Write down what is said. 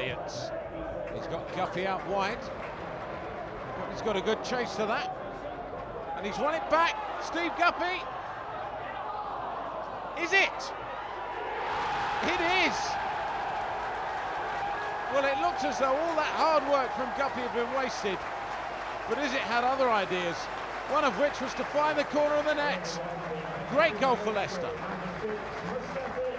Elliott. He's got Guppy out wide. Guppy's got a good chase to that. And he's won it back. Steve Guppy. Is it? It is. Well, it looks as though all that hard work from Guppy had been wasted. But Izzet had other ideas, one of which was to find the corner of the net. Great goal for Leicester.